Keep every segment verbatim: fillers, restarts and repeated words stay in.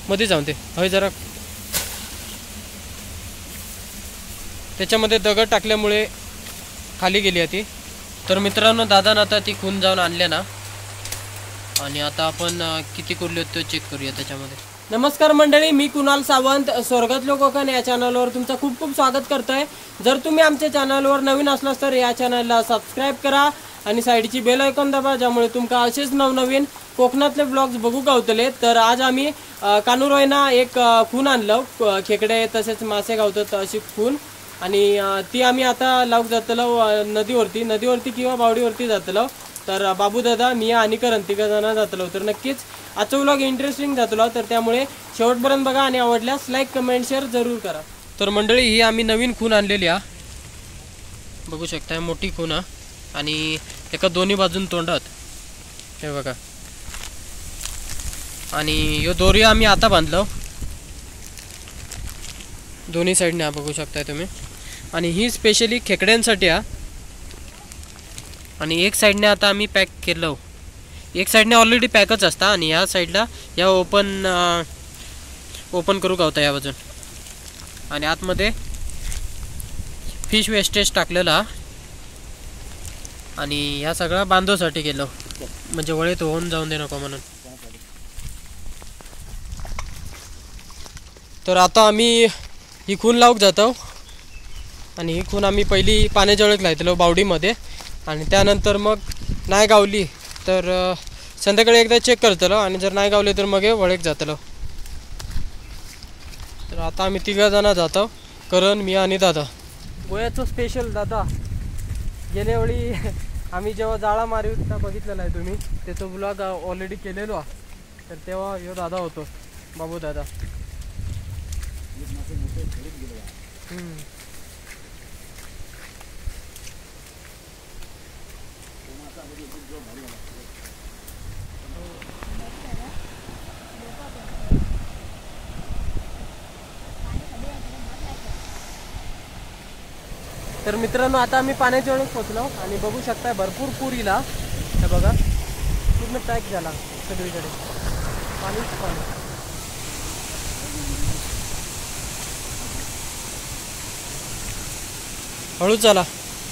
मध्ये जाऊन ते हय जरा त्याच्यामध्ये दगड टाकल्यामुळे खाली गेली ती. तर मित्रांनो दादा आता ती खून जाऊन आणले ना आणि आता आपण किती कुरली होती चेक करूया त्याच्यामध्ये. नमस्कार मंडळी, मी कुणाल सावंत स्वर्गातलो कोकण या चॅनलवर तुमचं खूप खूप स्वागत करतोय. जर तुम्ही आमच्या चॅनलवर नवीन असलास तर या चॅनलला सबस्क्राईब करा आणि साईडची बेल आयकॉन दाबा, ज्यामुळे तुमका असेच नवनवीन कोकणातले ब्लॉग्स बघू गावतले. तर आज आम्ही कानुरोयना एक खून आणलं, खेकडे तसेच मासे गावतात अशी खून, आणि ती आम्ही आता लावूक जातलो नदीवरती नदीवरती किंवा बावडीवरती जातलो. तर बाबू दादा, मी आणि करण तिघ जण जातलो. तर नक्कीच आजचा व्लॉग इंटरेस्टिंग जातलो, तर त्यामुळे शेवटपर्यंत बघा आणि आवडल्यास लाईक कमेंट शेअर जरूर करा. तर मंडळी ही आम्ही नवीन खून आणलेली आहे, बघू शकताय मोठी खून आहे आणि एका दोन्ही बाजून तोंडात हे बघा. आणि यो दोरी आम्ही आता बांधलो दोन्ही साईडने, बघू शकताय तुम्ही. आणि ही स्पेशली खेकड्यांसाठी आहे आणि एक साईडने आता आम्ही पॅक केलं. एक साईडने ऑलरेडी पॅकच असता आणि या साईडला या ओपन ओपन करू गावता या बाजून. आणि आतमध्ये फिश वेस्टेज टाकलेला आणि ह्या सगळा बांधवसाठी केलं, म्हणजे वळीत होऊन जाऊन दे नको म्हणून. तर आता आम्ही ही खून लावूक जातो आणि ही खून आम्ही पहिली पाण्याजवळ लायतलो बावडीमध्ये, आणि त्यानंतर मग नाही गावली तर संध्याकाळी एकदा चेक करतलो आणि जर नाही गावले तर मग वळेक जातलो. तर आता आम्ही तिघा जण जातो, करण, मी आणि दादा. गोव्याचं स्पेशल दादा. गेल्या वेळी आम्ही जेव्हा जाळा मारीचा बघितलेला आहे तुम्ही, त्याचा ब्लॉग ऑलरेडी केलेलो आहे. तर तेव्हा ह्यो दादा होतो, बाबू दादा. तर मित्रांनो आता आम्ही पाण्याच्या वेळेस पोचलो आणि बघू शकता भरपूर पूर इला. हे बघा पूर्ण पॅक झाला सगळीकडे, पाणीच पाणी. हळू चला.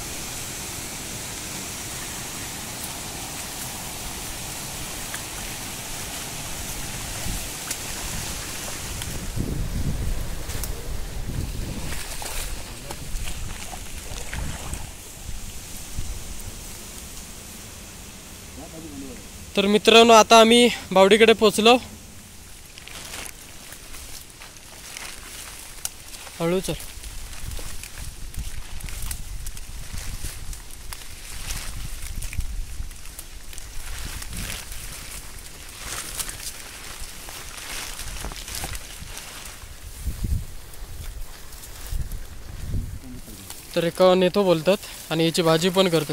तर मित्रांनो आता आम्ही बावडीकडे पोचलो. हळू चल. तर एका नेतो बोलतात आणि याची भाजी पण करतात.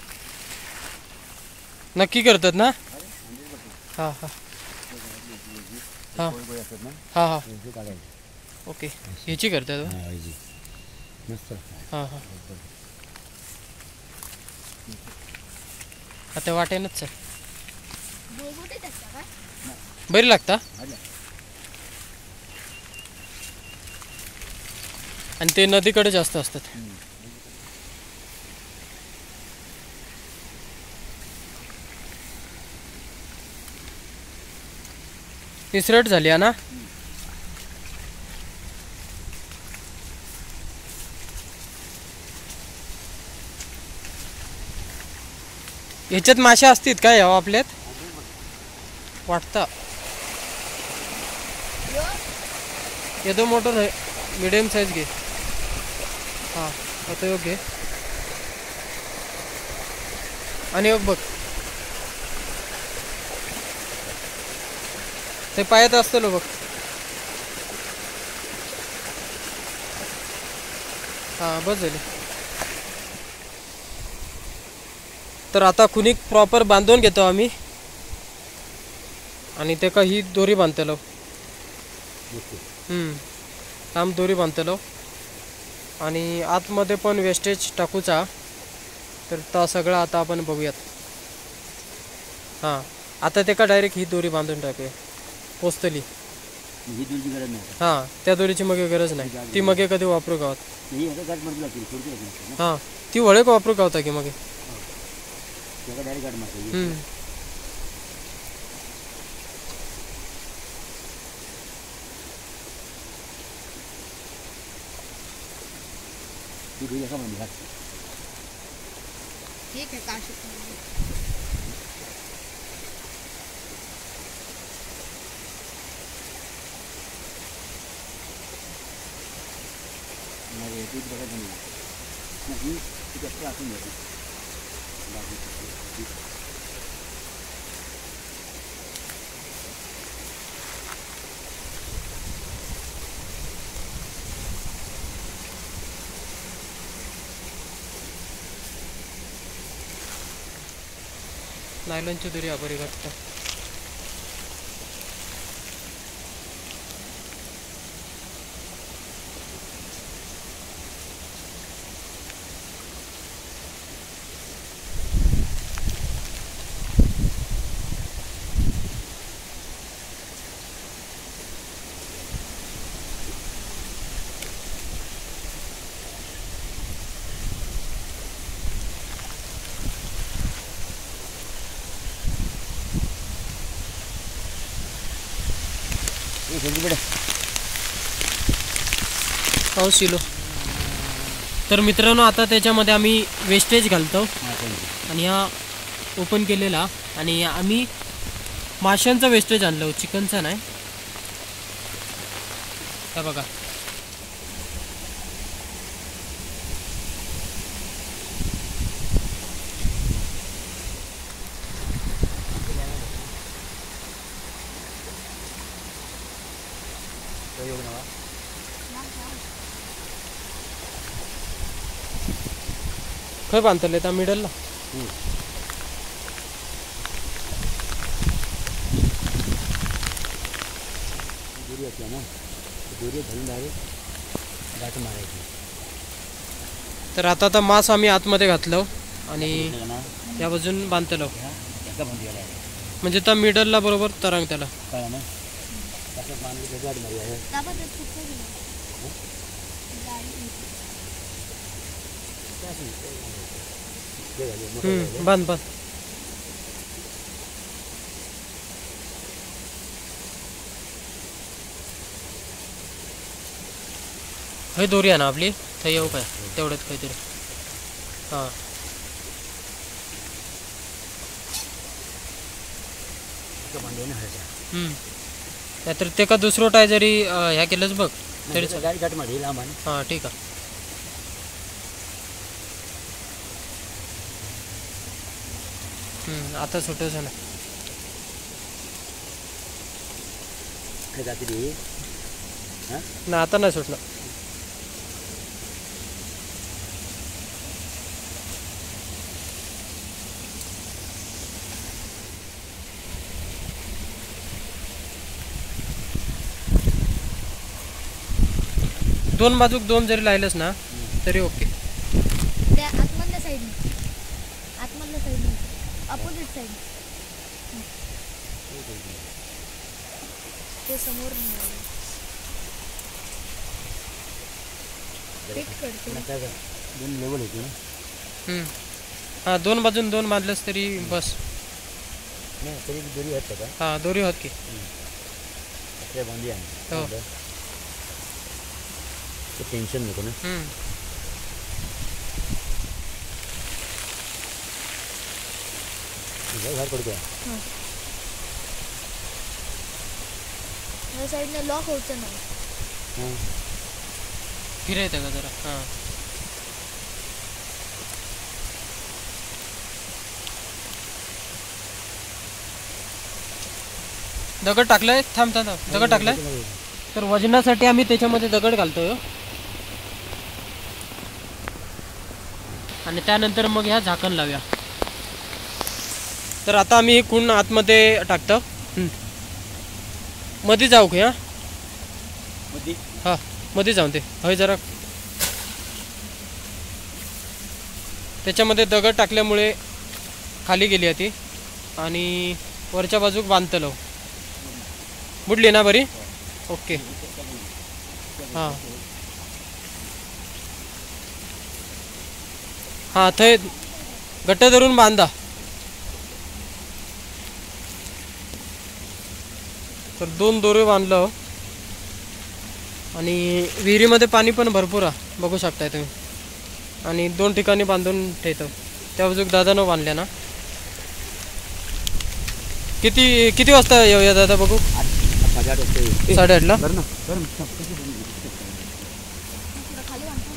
नक्की करतात ना? हां हां हां हां हां ओके, ह्याची करतात. हां हां आता वाटेनच सर बरी लागता. आणि ते नदीकडे जास्त असतात. तिसरट झाली आहे ना. ह्याच्यात मासे असतील काय यावं आपल्यात वाटतं. येतो मोटर आहे, मिडियम साईज घे. हां आता योग्य. आणि योग बघ ते पायात असतं बघ. हां बस झाली. तर आता खुनिक प्रॉपर बांधून घेतो आम्ही आणि ते का ही दोरी बांधतलो. हम्म आम दोरी बांधतलो आणि आतमध्ये पण वेस्टेज टाकूचा. तर तो सगळं आता आपण बघूयात. हां आता ते का डायरेक्ट ही दोरी बांधून टाकूया पोचतली. ही दोरीची गरज नाही. हां त्या दोरीची मग गरज नाही. ती मगे कधी वापरू गावात? ही आता गाठ मारली जाते थोडी थोडी. हां ती वळे वापरू गावता की मग त्याला डायरेक्ट गाठ मारते. हम्म ती दोरी असा म्हणजे घाट. ठीक आहे काशी मग येते बघायचं नाही. नाही ती कसं असून जाते. नायलॉनची दोरी आभारी घातलं. हो सिलो. तर मित्रांनो आता त्याच्यामध्ये आम्ही वेस्टेज घालतो आणि हा ओपन केलेला आणि आम्ही माशांचा वेस्टेज आणलो, चिकनचा नाही. हा बघा खय बांधले त्या मिडलला. दोरी असल्या ना दोरी घालून डायरेक्ट गाठ मारायची. तर आता तर मास आम्ही आतमध्ये घातलो आणि या बाजून बांधतलो एका बांधली आहे म्हणजे त्या मिडलला बरोबर तरंग त्याला काय ना असं बांधली गाठ मारी आहे. हम्म बांध बांध. हे दोरी आहे ना आपली तर येऊ काय तेवढंच काहीतरी. हां हम्म नाहीतर ते का दुसरं टाय जरी ह्या केलंच बघ तरी गाडी गाठ मारी लांब. हां ठीक आहे. हम्म आता सुटच ना जाते ना आता नाही सुटलं. दोन बाजूक दोन जरी लायलंस ना तरी ओके. त्या आतमधल्या साईडने आतमधल्या साईडने अपोजिट साईड ते समोर फिट करते. दोन लेवल होती ना. हम्म हां दोन बाजून दोन बांधलंस तरी बस. नाही तरी दोरी आहेत का? हां दोरी होत की बांधली आहे. हो टेन्शन नको ना. बाहेर पडतो या साईडने लॉक होतं ना. फिरायचं का जरा. हां दगड टाकलंय. थांब थांब थांब दगड टाकलाय. तर वजनासाठी आम्ही त्याच्यामध्ये दगड घालतोय आणि त्यानंतर मग ह्या झाकण लावूया. तर आता आम्ही हे कुंड आतमध्ये टाकतो. मध्ये जाऊ का? हां मध्ये जाऊन ते हय जरा त्याच्यामध्ये दगड टाकल्यामुळे खाली गेली ती आणि वरच्या बाजूक बांधतलो बुडली ना बरी. ओके हां हां थंय घट्ट धरून बांधा. तर दोन दोरे बांधलं आणि विहिरीमध्ये पाणी पण भरपूर आहे बघू शकताय तुम्ही. आणि दोन ठिकाणी बांधून ठेवतो. त्या बाजूक दादानं बांधल्या ना. किती किती वाजता येऊया दादा बघू? साडेआठ वाजता साडेआठला. कर ना कर खाली बांधतो.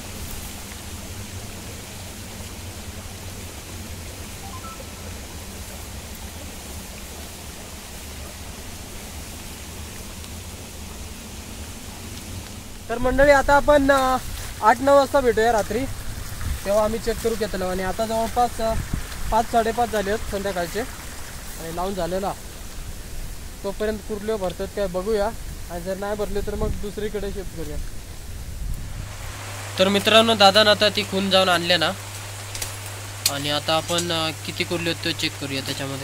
तर मंडळी आता आपण अं, आठ नऊ वाजता भेटूया रात्री. तेव्हा आम्ही चेक करू घेतलं. आणि आता जवळपास अं, पाच साडेपाच झाले आहेत संध्याकाळचे आणि लावून झालेला. तोपर्यंत कुर्ले भरतात काय बघूया. आणि जर नाही भरले तर मग दुसरीकडे शिफ्ट करूया. तर मित्रांनो दादानं आता ती खून जाऊन आणले ना. आणि आता आपण अं, किती कुर्ले आहेत ते चेक करूया त्याच्यामध्ये.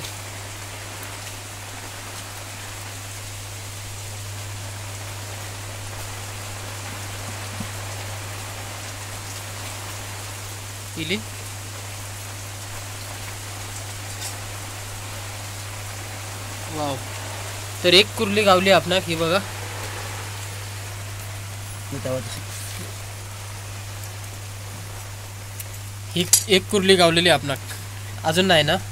इली वाव. तर एक कुर्ली गावली आपणाक ही बघा. ही एक कुर्ली गावलेली आपणाक. अजून नाही ना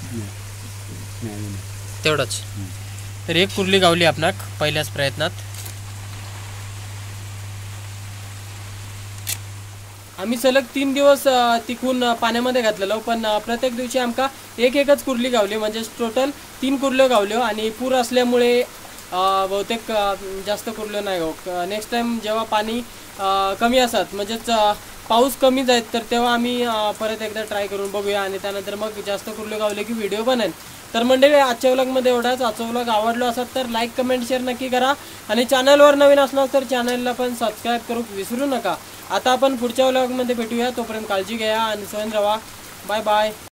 तेवढंच. तर एक कुर्ली गावली आपणाक पहिल्याच प्रयत्नात. आम्ही सलग तीन दिवस अ, तिकून अ, पाण्यामध्ये घातलेलो. पण अ, प्रत्येक दिवशी आमका एक एकच कुर्ली गावली. म्हणजे टोटल तीन कुर्ल्यो गावल्यो. आणि पूर असल्यामुळे अ, बहुतेक अ, जास्त कुर्ल्यो नाही गाव. नेक्स्ट टाइम जेव्हा पाणी अ, कमी असतात म्हणजेच अ, पाऊस कमी जाईल तर तेव्हा आम्ही अ, परत एकदा ट्राय करून बघूया. आणि त्यानंतर मग जास्त कुर्ल्यो गावले की व्हिडिओ बनेल. तर मंडळी आजच्या व्लॉगमध्ये एवढाच. आजचा व्लॉग आवडलो असेल तर लाईक कमेंट शेअर नक्की करा. आणि चॅनलवर नवीन असणार तर चॅनलला पण सबस्क्राईब करू विसरू नका. आता आपण पुढच्या व्लॉगमध्ये भेटूया. तोपर्यंत काळजी घ्या आणि सहन राहा. Bye bye.